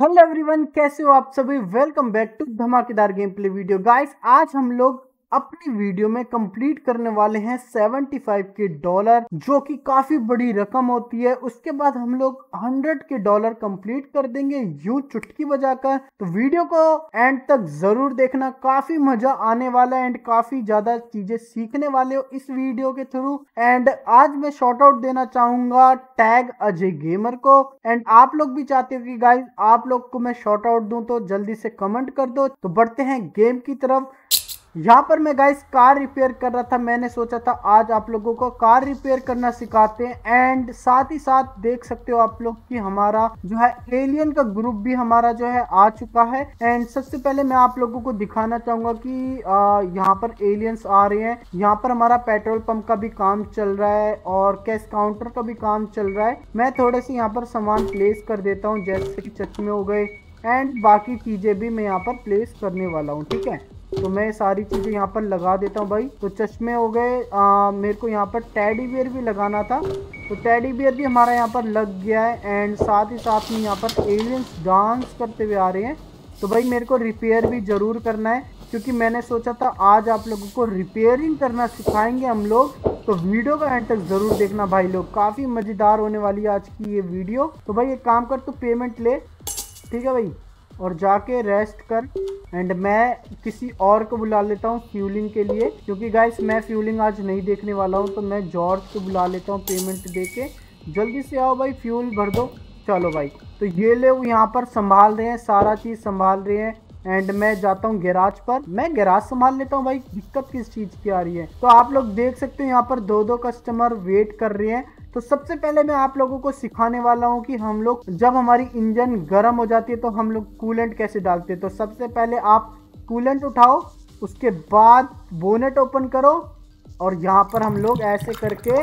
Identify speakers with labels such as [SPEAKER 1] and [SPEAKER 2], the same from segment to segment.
[SPEAKER 1] Hello everyone, कैसे हो आप सभी। वेलकम बैक टू धमाकेदार गेम प्ले वीडियो। गाइस, आज हम लोग अपनी वीडियो में कंप्लीट करने वाले हैं 75 के डॉलर, जो कि काफी बड़ी रकम होती है। उसके बाद हम लोग 100 के डॉलर कंप्लीट कर देंगे यूं चुटकी बजाकर। तो वीडियो को एंड तक जरूर देखना, काफी मजा आने वाला है एंड काफी ज्यादा चीजें सीखने वाले हो इस वीडियो के थ्रू। एंड आज मैं शॉर्ट आउट देना चाहूंगा टैग अजय गेमर को। एंड आप लोग भी चाहते हो कि गाइस आप लोग को मैं शॉर्ट आउट दूं, तो जल्दी से कमेंट कर दो। तो बढ़ते हैं गेम की तरफ। यहाँ पर मैं गाइस कार रिपेयर कर रहा था। मैंने सोचा था आज आप लोगों को कार रिपेयर करना सिखाते हैं। एंड साथ ही साथ देख सकते हो आप लोग कि हमारा जो है एलियन का ग्रुप भी हमारा जो है आ चुका है। एंड सबसे पहले मैं आप लोगों को दिखाना चाहूंगा कि यहाँ पर एलियंस आ रहे हैं। यहाँ पर हमारा पेट्रोल पंप का भी काम चल रहा है और कैश काउंटर का भी काम चल रहा है। मैं थोड़े से यहाँ पर सामान प्लेस कर देता हूँ, जैसे कि चश्मे हो गए एंड बाकी चीजें भी मैं यहाँ पर प्लेस करने वाला हूँ। ठीक है, तो मैं सारी चीजें यहाँ पर लगा देता हूँ भाई। तो चश्मे हो गए, मेरे को यहाँ पर टेडी बियर भी लगाना था, तो टेडी बियर भी हमारा यहाँ पर लग गया है। एंड साथ ही साथ में यहाँ पर एलियंस डांस करते हुए आ रहे हैं। तो भाई मेरे को रिपेयर भी जरूर करना है, क्योंकि मैंने सोचा था आज आप लोगों को रिपेयरिंग करना सिखाएंगे हम लोग। तो वीडियो का एंड तक जरूर देखना भाई लोग, काफी मजेदार होने वाली है आज की ये वीडियो। तो भाई एक काम कर, तू पेमेंट ले, ठीक है भाई, और जाके रेस्ट कर। एंड मैं किसी और को बुला लेता हूँ फ्यूलिंग के लिए, क्योंकि गाइस मैं फ्यूलिंग आज नहीं देखने वाला हूँ। तो मैं जॉर्ज को बुला लेता हूँ पेमेंट देके। जल्दी से आओ भाई, फ्यूल भर दो। चलो भाई, तो ये लोग यहाँ पर संभाल रहे हैं, सारा चीज़ संभाल रहे हैं। एंड मैं जाता हूँ गैराज पर, मैं गैराज संभाल लेता हूँ भाई। दिक्कत किस चीज़ की आ रही है, तो आप लोग देख सकते हो यहाँ पर दो कस्टमर वेट कर रहे हैं। तो सबसे पहले मैं आप लोगों को सिखाने वाला हूं कि हम लोग जब हमारी इंजन गर्म हो जाती है तो हम लोग कूलेंट कैसे डालते हैं। तो सबसे पहले आप कूलेंट उठाओ, उसके बाद बोनेट ओपन करो और यहाँ पर हम लोग ऐसे करके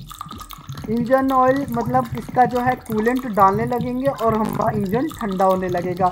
[SPEAKER 1] इंजन ऑयल मतलब इसका जो है कूलेंट डालने लगेंगे और हमारा इंजन ठंडा होने लगेगा।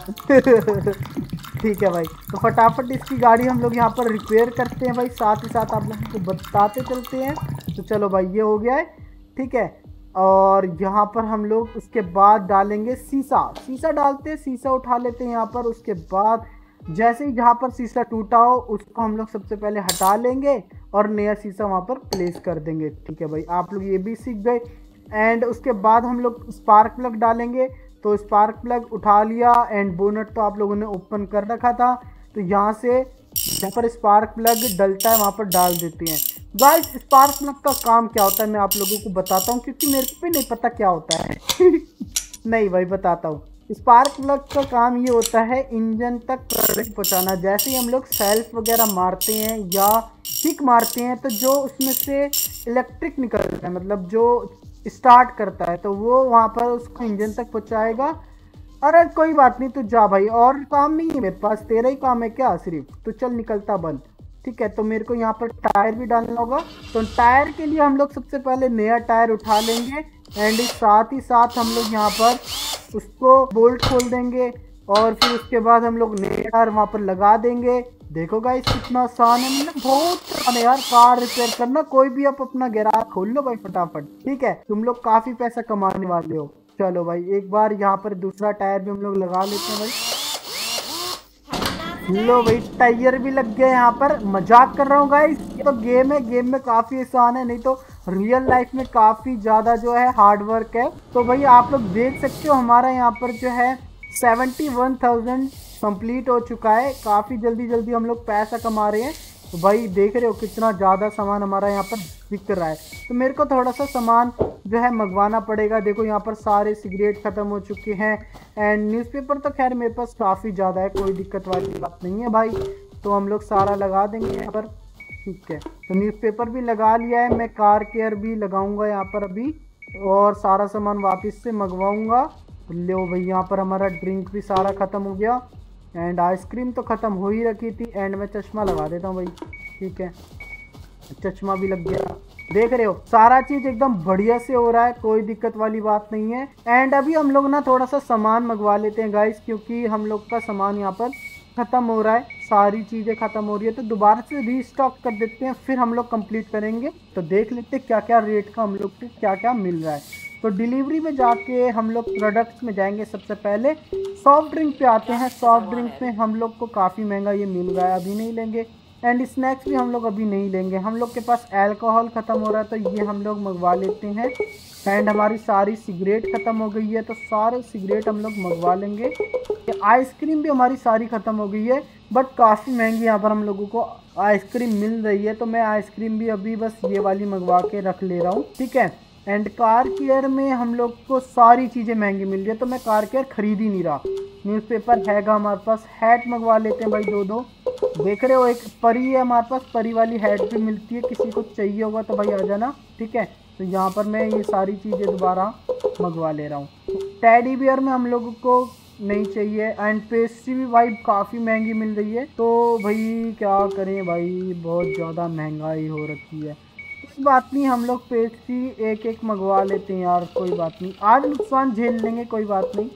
[SPEAKER 1] ठीक है भाई, तो फटाफट इसकी गाड़ी हम लोग यहाँ पर रिपेयर करते हैं भाई। साथ ही साथ आप लोगों को बताते चलते हैं। तो चलो भाई, ये हो गया है, ठीक है। और यहाँ पर हम लोग उसके बाद डालेंगे शीशा डालते हैं, शीशा उठा लेते हैं यहाँ पर। उसके बाद जैसे ही जहाँ पर शीशा टूटा हो उसको हम लोग सबसे पहले हटा लेंगे और नया शीशा वहाँ पर प्लेस कर देंगे। ठीक है भाई, आप लोग ये भी सीख गए। एंड उसके बाद हम लोग स्पार्क प्लग डालेंगे। तो स्पार्क प्लग उठा लिया एंड बोनट तो आप लोगों ने ओपन कर रखा था। तो यहाँ से जहाँ पर स्पार्क प्लग डलता है वहाँ पर डाल देते हैं। गाइस, स्पार्क प्लग का काम क्या होता है मैं आप लोगों को बताता हूँ, क्योंकि मेरे को भी नहीं पता क्या होता है। नहीं भाई, बताता हूँ। स्पार्क प्लग का काम ये होता है इंजन तक करंट पहुँचाना। जैसे ही हम लोग सेल्फ वगैरह मारते हैं या किक मारते हैं तो जो उसमें से इलेक्ट्रिक निकलता है, मतलब जो स्टार्ट करता है, तो वो वहाँ पर उसको इंजन तक पहुँचाएगा। अरे कोई बात नहीं, तू जा भाई, और काम नहीं है मेरे पास, तेरा ही काम है क्या सिर्फ? तो चल निकलता बंद। ठीक है, तो मेरे को यहाँ पर टायर भी डालना होगा। तो टायर के लिए हम लोग सबसे पहले नया टायर उठा लेंगे एंड साथ ही साथ हम लोग यहाँ पर उसको बोल्ट खोल देंगे और फिर उसके बाद हम लोग नया टायर वहाँ पर लगा देंगे। देखो गाइस कितना आसान है, मतलब बहुत आसान है यार कार रिपेयर करना। कोई भी आप अपना गैराज खोल लो भाई फटाफट, ठीक है, तुम लोग काफी पैसा कमाने वाले हो। चलो भाई, एक बार यहाँ पर दूसरा टायर भी हम लोग लगा लेते हैं भाई। लो भाई, टायर भी लग गया यहाँ पर। मजाक कर रहा हूँ गाइस, ये तो गेम है, गेम में काफी आसान है, नहीं तो रियल लाइफ में काफी ज्यादा जो है हार्ड वर्क है। तो भाई आप लोग देख सकते हो हमारा यहाँ पर जो है 71,000 कंप्लीट हो चुका है। काफी जल्दी जल्दी हम लोग पैसा कमा रहे हैं। तो भाई देख रहे हो कितना ज़्यादा सामान हमारा यहाँ पर बिक रहा है। तो मेरे को थोड़ा सा सामान जो है मंगवाना पड़ेगा। देखो यहाँ पर सारे सिगरेट ख़त्म हो चुके हैं एंड न्यूज़पेपर तो खैर मेरे पास काफ़ी ज़्यादा है, कोई दिक्कत वाली बात नहीं है भाई। तो हम लोग सारा लगा देंगे यहाँ पर, ठीक है। तो न्यूज़पेपर भी लगा लिया है, मैं कार केयर भी लगाऊंगा यहाँ पर अभी और सारा सामान वापस से मंगवाऊंगा। लो भाई, यहाँ पर हमारा ड्रिंक भी सारा ख़त्म हो गया एंड आइसक्रीम तो ख़त्म हो ही रखी थी। एंड मैं चश्मा लगा देता हूँ भाई, ठीक है, चश्मा भी लग गया। देख रहे हो सारा चीज़ एकदम बढ़िया से हो रहा है, कोई दिक्कत वाली बात नहीं है। एंड अभी हम लोग ना थोड़ा सा सामान मंगवा लेते हैं गाइस, क्योंकि हम लोग का सामान यहाँ पर ख़त्म हो रहा है, सारी चीज़ें ख़त्म हो रही है। तो दोबारा से रीस्टॉक कर देते हैं, फिर हम लोग कंप्लीट करेंगे। तो देख लेते हैं क्या क्या रेट का हम लोग को क्या क्या मिल रहा है। तो डिलीवरी में जाके हम लोग प्रोडक्ट्स में जाएंगे। सबसे पहले सॉफ्ट ड्रिंक पे आते हैं। सॉफ्ट ड्रिंक में हम लोग को काफ़ी महंगा ये मिल रहा है, अभी नहीं लेंगे। एंड स्नैक्स भी हम लोग अभी नहीं लेंगे। हम लोग के पास अल्कोहल ख़त्म हो रहा है तो ये हम लोग मंगवा लेते हैं। एंड हमारी सारी सिगरेट ख़त्म हो गई है तो सारे सिगरेट हम लोग मंगवा लेंगे। आइसक्रीम भी हमारी सारी ख़त्म हो गई है, बट काफ़ी महंगी यहाँ पर हम लोगों को आइसक्रीम मिल रही है, तो मैं आइसक्रीम भी अभी बस ये वाली मंगवा के रख ले रहा हूँ, ठीक है। एंड कार केयर में हम लोग को सारी चीज़ें महंगी मिल रही है तो मैं कार केयर खरीद ही नहीं रहा। न्यूज़पेपर हैगा हमारे पास। हैट मंगवा लेते हैं भाई, दो देख रहे हो। एक परी है हमारे पास, परी वाली हैट भी मिलती है, किसी को चाहिए होगा तो भाई आ जाना, ठीक है। तो यहाँ पर मैं ये सारी चीज़ें दोबारा मंगवा ले रहा हूँ। टेडी बियर में हम लोगों को नहीं चाहिए। एंड पेस्ट्री भी भाई काफ़ी महंगी मिल रही है, तो भाई क्या करें भाई, बहुत ज़्यादा महंगाई हो रखी है। कोई बात नहीं, हम लोग पेस्ट्री एक एक मंगवा लेते हैं यार, कोई बात नहीं, आज नुकसान झेल लेंगे, कोई बात नहीं,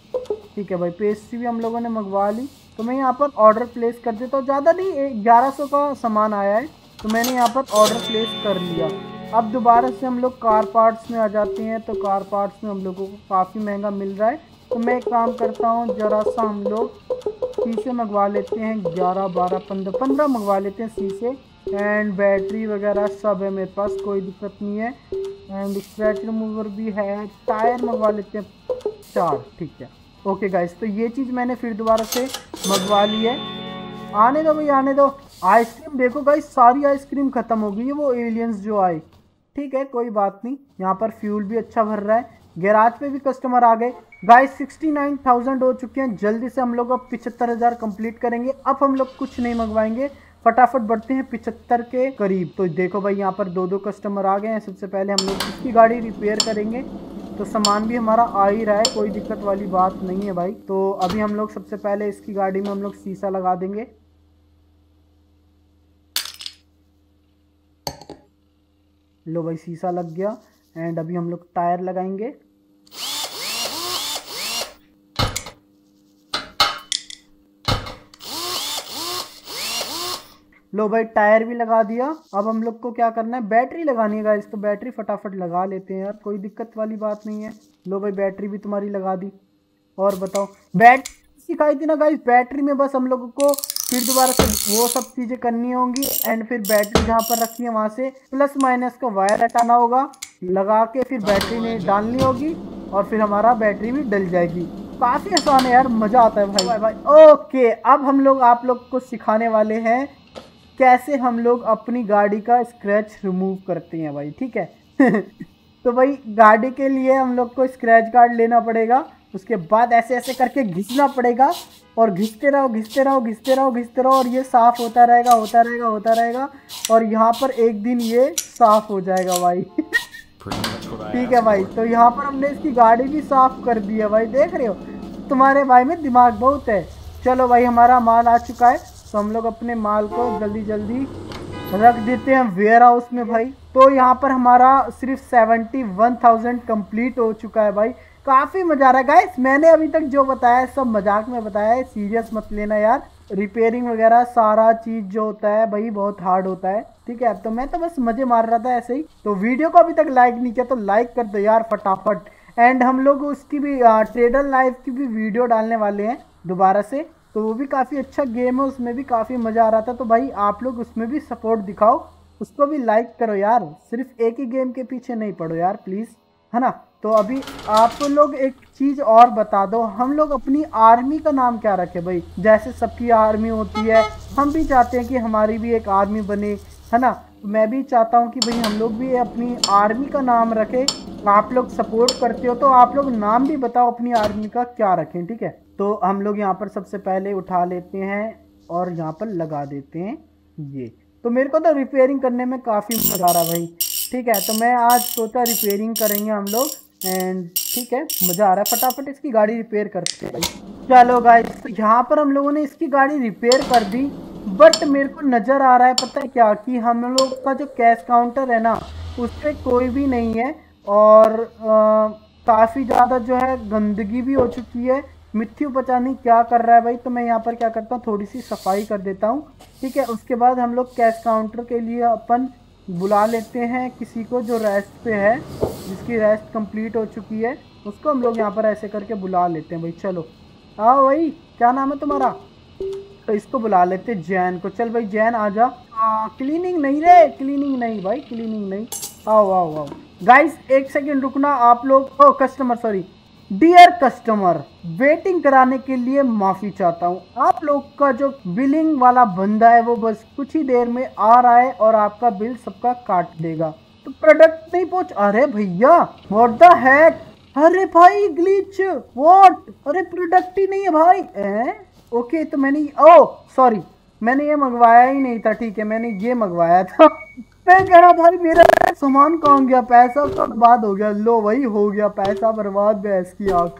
[SPEAKER 1] ठीक है भाई। पेस्ट्री भी हम लोगों ने मंगवा ली, तो मैं यहाँ पर ऑर्डर प्लेस कर देता हूँ। ज़्यादा नहीं, 1100 का सामान आया है तो मैंने यहाँ पर ऑर्डर प्लेस कर लिया। अब दोबारा से हम लोग कार पार्ट्स में आ जाते हैं, तो कार पार्ट्स में हम लोगों को काफ़ी महंगा मिल रहा है। तो मैं एक काम करता हूँ, ज़रा सा हम लोग शीशे मंगवा लेते हैं, 11, 12, 15 मंगवा लेते हैं शीशे। एंड बैटरी वगैरह सब है मेरे पास, कोई दिक्कत नहीं है। एंड स्क्रैच रिमूवर भी है। टायर मंगवा लेते हैं 4, ठीक है। ओके गाइस, तो ये चीज़ मैंने फिर दोबारा से मंगवा ली है। आने दो भाई, आने दो। आइसक्रीम देखो गाइस, सारी आइसक्रीम ख़त्म हो गई है, वो एलियंस जो आए, ठीक है, कोई बात नहीं। यहाँ पर फ्यूल भी अच्छा भर रहा है। गैराज पे भी कस्टमर आ गए गाइस। 69,000 हो चुके हैं। जल्दी से हम लोग अब 75,000 कंप्लीट करेंगे। अब हम लोग कुछ नहीं मंगवाएंगे, फटाफट बढ़ते हैं 75 के करीब। तो देखो भाई, यहाँ पर 2 कस्टमर आ गए हैं। सबसे पहले हम लोग इसकी गाड़ी रिपेयर करेंगे, तो सामान भी हमारा आ ही रहा है, कोई दिक्कत वाली बात नहीं है भाई। तो अभी हम लोग सबसे पहले इसकी गाड़ी में हम लोग शीशा लगा देंगे। लो भाई, शीशा लग गया। एंड अभी हम लोग टायर लगाएंगे। लो भाई, टायर भी लगा दिया। अब हम लोग को क्या करना है, बैटरी लगानी है गाइस, तो बैटरी फटाफट लगा लेते हैं यार, कोई दिक्कत वाली बात नहीं है। लो भाई, बैटरी भी तुम्हारी लगा दी। और बताओ, बैटरी सिखाई थी ना गाइस, बैटरी में बस हम लोगों को फिर दोबारा से वो सब चीज़ें करनी होंगी। एंड फिर बैटरी जहाँ पर रखी है वहाँ से प्लस माइनस का वायर हटाना होगा, लगा के फिर बैटरी में डालनी होगी, और फिर हमारा बैटरी भी डल जाएगी। काफ़ी आसान है यार, मज़ा आता है भाई भाई। ओके, अब हम लोग आप लोग को सिखाने वाले हैं कैसे हम लोग अपनी गाड़ी का स्क्रैच रिमूव करते हैं भाई, ठीक है। तो भाई, गाड़ी के लिए हम लोग को स्क्रैच गार्ड लेना पड़ेगा। उसके बाद ऐसे ऐसे करके घिसना पड़ेगा, और घिसते रहो घिसते रहो घिसते रहो घिसते रहो, और ये साफ़ होता रहेगा होता रहेगा होता रहेगा, और यहाँ पर एक दिन ये साफ़ हो जाएगा भाई। ठीक है भाई, तो यहाँ पर हमने इसकी गाड़ी भी साफ़ कर दी है भाई, देख रहे हो, तुम्हारे भाई में दिमाग बहुत है। चलो भाई, हमारा माल आ चुका है, तो हम लोग अपने माल को जल्दी जल्दी रख देते हैं वेयर हाउस में भाई। तो यहाँ पर हमारा सिर्फ 71,000 कंप्लीट हो चुका है भाई। काफ़ी मज़ा आ रहा है गाइस। मैंने अभी तक जो बताया है सब मजाक में बताया है, सीरियस मत लेना यार। रिपेयरिंग वगैरह सारा चीज़ जो होता है भाई बहुत हार्ड होता है, ठीक है। तो मैं तो बस मज़े मार रहा था ऐसे ही। तो वीडियो को अभी तक लाइक नहीं किया तो लाइक कर दो यार फटाफट। एंड हम लोग उसकी भी ट्रेडर लाइव की भी वीडियो डालने वाले हैं दोबारा से, तो वो भी काफ़ी अच्छा गेम है, उसमें भी काफ़ी मज़ा आ रहा था। तो भाई आप लोग उसमें भी सपोर्ट दिखाओ, उसको भी लाइक करो यार, सिर्फ एक ही गेम के पीछे नहीं पड़ो यार प्लीज़, है ना। तो अभी आप लोग एक चीज़ और बता दो, हम लोग अपनी आर्मी का नाम क्या रखें भाई। जैसे सबकी आर्मी होती है, हम भी चाहते हैं कि हमारी भी एक आर्मी बने, है ना। मैं भी चाहता हूँ कि भाई हम लोग भी अपनी आर्मी का नाम रखें। आप लोग सपोर्ट करते हो तो आप लोग नाम भी बताओ अपनी आर्मी का क्या रखें, ठीक है। तो हम लोग यहाँ पर सबसे पहले उठा लेते हैं और यहाँ पर लगा देते हैं ये। तो मेरे को तो रिपेयरिंग करने में काफ़ी मज़ा आ रहा भाई, ठीक है। तो मैं आज सोचा रिपेयरिंग करेंगे हम लोग, एंड ठीक है, मज़ा आ रहा है। फटाफट इसकी गाड़ी रिपेयर करते हैं भाई। चलो गाइस, तो यहाँ पर हम लोगों ने इसकी गाड़ी रिपेयर कर दी, बट मेरे को नज़र आ रहा है पता है क्या, कि हम लोग का जो कैश काउंटर है ना उस पर कोई भी नहीं है, और काफ़ी ज़्यादा जो है गंदगी भी हो चुकी है। मिथ्यू पता नहीं क्या कर रहा है भाई। तो मैं यहाँ पर क्या करता हूँ, थोड़ी सी सफाई कर देता हूँ, ठीक है। उसके बाद हम लोग कैश काउंटर के लिए अपन बुला लेते हैं किसी को जो रेस्ट पे है, जिसकी रेस्ट कंप्लीट हो चुकी है, उसको हम लोग यहाँ पर ऐसे करके बुला लेते हैं भाई। चलो आओ भाई, क्या नाम है तुम्हारा? तो इसको बुला लेते हैं जैन को। चल भाई जैन आ जा। क्लीनिंग नहीं रे, क्लीनिंग नहीं भाई, क्लीनिंग नहीं। आओ आओ आओ गाइस, एक सेकंड रुकना आप लोग। Oh customer, sorry dear customer, waiting कराने के लिए माफी चाहता हूँ। आप लोग का जो बिलिंग वाला बंदा है वो बस कुछ ही देर में आ रहा है और आपका बिल सबका काट देगा। तो प्रोडक्ट नहीं पहुंच, अरे भैया व्हाट द हैक, अरे भाई ग्लिच व्हाट, अरे प्रोडक्ट ही नहीं है भाई। ओके तो मैंने, ओ सॉरी मैंने ये मंगवाया ही नहीं था, ठीक है मैंने ये मंगवाया था। मैं कह रहा भाई मेरा सामान कहाँ गया, पैसा तो बर्बाद हो गया। लो वही हो गया पैसा बर्बाद, भैंस की आंख।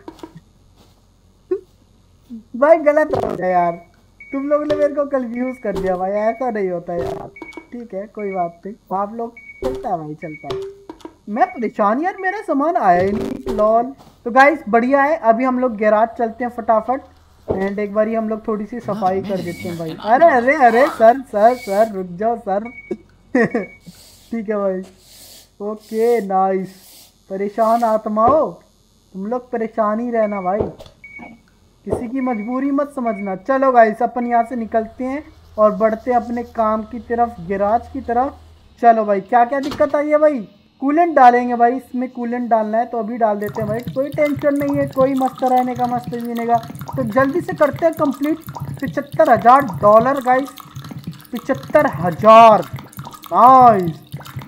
[SPEAKER 1] भाई गलत हो गया यार, तुम लोग ने मेरे को कंफ्यूज कर दिया भाई, ऐसा नहीं होता यार। ठीक है कोई बात नहीं, आप लोग चलता है भाई, चलता है। मैं परेशान यार, मेरा सामान आया ही नहीं लॉल। तो गाइस बढ़िया है, अभी हम लोग गैराज चलते हैं फटाफट एंड एक बार हम लोग थोड़ी सी सफाई कर देते हैं भाई। अरे अरे अरे सर सर सर रुक जाओ सर। ठीक है भाई, ओके नाइस। परेशान आत्माओं, तुम लोग परेशान ही रहना भाई, किसी की मजबूरी मत समझना। चलो गाइस अपन यहाँ से निकलते हैं और बढ़ते हैं अपने काम की तरफ, गैराज की तरफ। चलो भाई, क्या क्या दिक्कत आई है भाई? कूलेंट डालेंगे भाई, इसमें कूलेंट डालना है तो अभी डाल देते हैं भाई, कोई टेंशन नहीं है, कोई मस्त रहने का मस्त जीने का। तो जल्दी से करते हैं complete. $75,000 guys, 75,000 nice.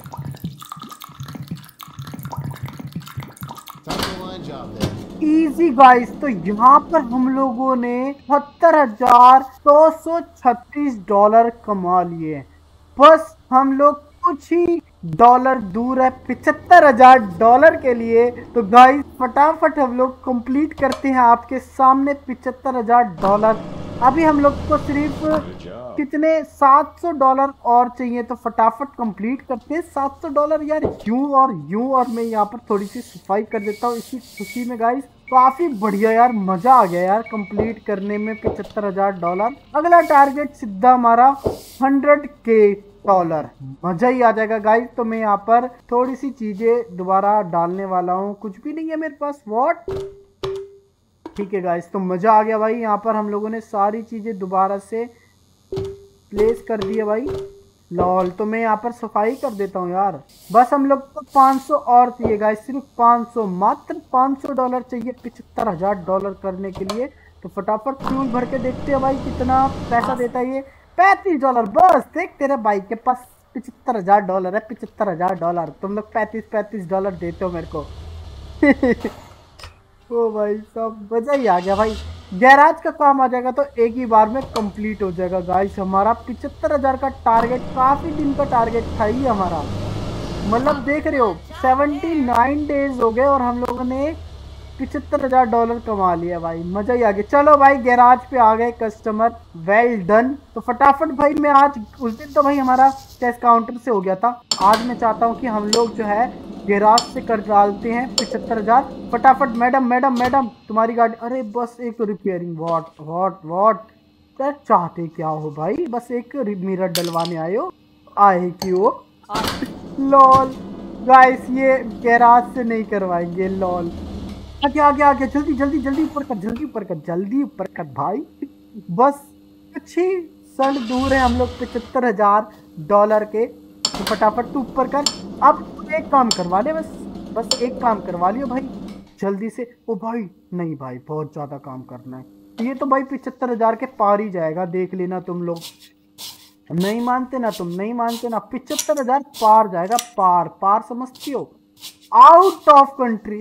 [SPEAKER 1] Easy guys, तो यहाँ पर हम लोगों ने $72,236 कमा लिए। बस हम लोग कुछ ही डॉलर दूर है $75,000 के लिए। तो गाइस फटाफट हम लोग कंप्लीट करते हैं आपके सामने $75,000। अभी हम लोग को सिर्फ कितने $700 और चाहिए, तो फटाफट कंप्लीट करते हैं $700 यार। यूं और मैं यहाँ पर थोड़ी सी सफाई कर देता हूँ इसी खुशी में गाइस। काफी बढ़िया यार, मजा आ गया यार कंप्लीट करने में $75,000। अगला टारगेट सीधा हमारा $100K, मजा ही आ जाएगा गाइस। तो मैं यहाँ पर थोड़ी सी चीजें दोबारा डालने वाला हूँ, कुछ भी नहीं है मेरे पास, व्हाट। ठीक है गाइस, तो मजा आ गया भाई। यहाँ पर हम लोगों ने सारी चीजें दोबारा से प्लेस कर दी है भाई, लॉल। तो मैं यहाँ पर सफाई कर देता हूँ यार। बस हम लोग को 500 और चाहिए गाइस, सिर्फ 500, मात्र $500 चाहिए $75,000 करने के लिए। तो फटाफट फ्यूल भर के देखते हैं भाई कितना पैसा देता है ये। $35। बस देख, तेरे भाई के पास $75,000 है, $75,000। तुम लोग $35 देते हो मेरे को। ओ भाई सब मजा ही आ गया भाई। गैराज का काम आ जाएगा तो एक ही बार में कंप्लीट हो जाएगा गाइस। हमारा 75,000 का टारगेट, काफी दिन का टारगेट था ही हमारा, मतलब देख रहे हो 79 डेज हो गए और हम लोगों ने $75,000 कमा लिया भाई, मजा ही आ गया। चलो भाई गैराज पे आ गए कस्टमर, वेल डन। तो फटाफट भाई मैं आज, उस दिन तो भाई हमारा कैश काउंटर से हो गया था, आज मैं चाहता हूँ कि हम लोग जो है गैराज से कर डालते हैं 75,000। फटाफट मैडम मैडम मैडम तुम्हारी गाड़ी, अरे बस एक रिपेयरिंग, व्हाट क्या चाहते क्या हो भाई? बस एक मिरर डलवाने आए हो, आए क्यों? लॉल गाइस, ये गैराज से नहीं करवाएंगे लॉल। आगे आगे आगे, जल्दी जल्दी जल्दी ऊपर कर, जल्दी ऊपर कर, जल्दी ऊपर कर भाई। बस कुछ ही क्षण दूर है हम लोग $75,000 के। तो फटाफट तू ऊपर कर। अब एक काम करवा ले, बस एक काम करवा लियो भाई जल्दी से। ओ भाई नहीं भाई, बहुत ज्यादा काम करना है ये तो भाई, 75,000 के पार ही जाएगा, देख लेना तुम लोग। नहीं मानते ना तुम, नहीं मानते ना, 75,000 पार जाएगा, पार पार समझती हो, आउट ऑफ कंट्री।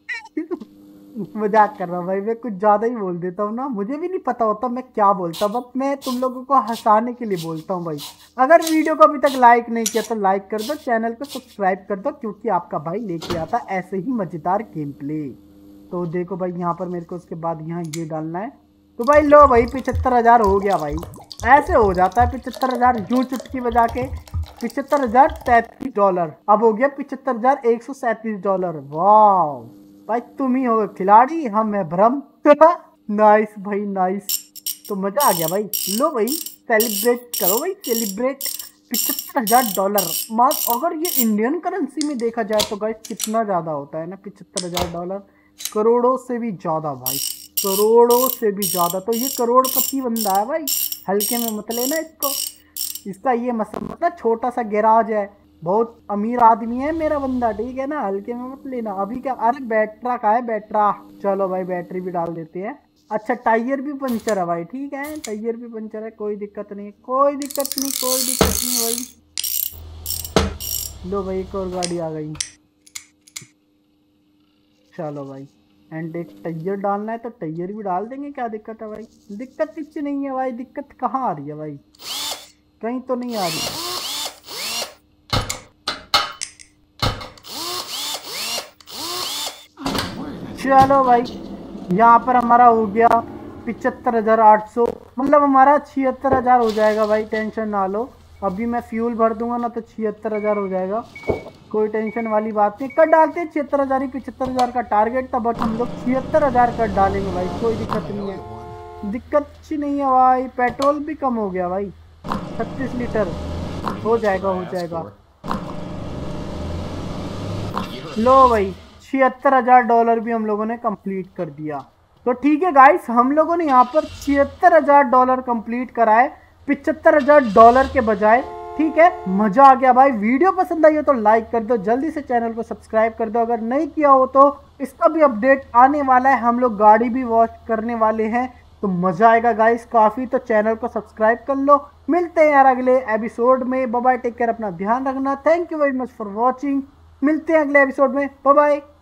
[SPEAKER 1] मजाक कर रहा हूँ भाई, मैं कुछ ज्यादा ही बोल देता हूँ ना, मुझे भी नहीं पता होता मैं क्या बोलता, बस मैं तुम लोगों को हंसाने के लिए बोलता हूँ भाई। अगर वीडियो को अभी तक लाइक नहीं किया तो लाइक कर दो, चैनल को सब्सक्राइब कर दो, क्योंकि आपका भाई लेके आता ऐसे ही मजेदार गेम प्ले। तो देखो भाई यहाँ पर मेरे को उसके बाद यहाँ ये डालना है। तो भाई लो भाई 75,000 हो गया भाई, ऐसे हो जाता है 75,000 यूं चुटकी बजा के। $75,033 अब हो गया $75,137। वाह भाई, तुम ही हो खिलाड़ी, हम है भ्रम। नाइस भाई नाइस, तो मजा आ गया भाई। लो भाई सेलिब्रेट करो भाई, सेलिब्रेट $75,000। मात्र अगर ये इंडियन करेंसी में देखा जाए तो गाइस कितना ज़्यादा होता है ना, $75,000, करोड़ों से भी ज़्यादा भाई, करोड़ों से भी ज़्यादा। तो ये करोड़पति बंदा है भाई, हल्के में मत लेना इसको। इसका ये मतलब छोटा सा गैराज है, बहुत अमीर आदमी है मेरा बंदा, ठीक है ना, हल्के में मत लेना। अभी क्या, अरे बैटरा का है, बैटरा, चलो भाई बैटरी भी डाल देते हैं। अच्छा टायर भी पंचर है भाई, ठीक है, टायर भी पंचर है, कोई दिक्कत नहीं, कोई दिक्कत नहीं, कोई दिक्कत नहीं भाई। लो भाई एक और गाड़ी आ गई, चलो भाई। एंड एक टायर डालना है तो टायर भी डाल देंगे, क्या दिक्कत है भाई, दिक्कत कुछ नहीं है भाई। दिक्कत कहाँ आ रही है भाई, कहीं तो नहीं आ रही। चलो भाई यहाँ पर हमारा हो गया 75,800, मतलब हमारा 76,000 हो जाएगा भाई, टेंशन ना लो। अभी मैं फ्यूल भर दूंगा ना तो 76,000 हो जाएगा, कोई टेंशन वाली बात नहीं। कर डालते हैं 76,000 ही, 75,000 का टारगेट था, बट हम लोग 76,000 कर डालेंगे भाई, कोई दिक्कत नहीं है, दिक्कत अच्छी नहीं है भाई। पेट्रोल भी कम हो गया भाई, 36 लीटर हो जाएगा, हो जाएगा। लो भाई $76,000 भी हम लोगों ने कंप्लीट कर दिया। तो ठीक है गाइस, हम लोगों ने यहाँ पर $76,000 कंप्लीट कराए $75,000 के बजाय, ठीक है, मजा आ गया भाई। वीडियो पसंद आई हो तो लाइक कर दो, जल्दी से चैनल को सब्सक्राइब कर दो अगर नहीं किया हो तो। इसका भी अपडेट आने वाला है, हम लोग गाड़ी भी वॉश करने वाले हैं, तो मजा आएगा गाइस काफी। तो चैनल को सब्सक्राइब कर लो। मिलते हैं यार अगले एपिसोड में, बाय बाय, टेक केयर, अपना ध्यान रखना, thank you very much for watching. मिलते हैं अगले एपिसोड में, बाय बाय।